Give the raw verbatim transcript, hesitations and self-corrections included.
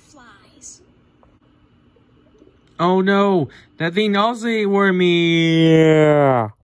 flies. Oh no, that thing also ate Wormy.